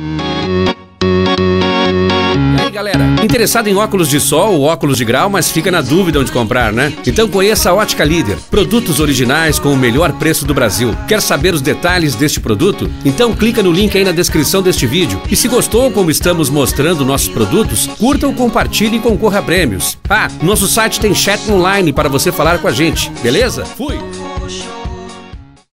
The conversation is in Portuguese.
Galera, interessado em óculos de sol ou óculos de grau, mas fica na dúvida onde comprar, né? Então conheça a Ótica Líder. Produtos originais com o melhor preço do Brasil. Quer saber os detalhes deste produto? Então clica no link aí na descrição deste vídeo. E se gostou como estamos mostrando nossos produtos, curta ou compartilhe e concorra a prêmios. Ah, nosso site tem chat online para você falar com a gente, beleza? Fui!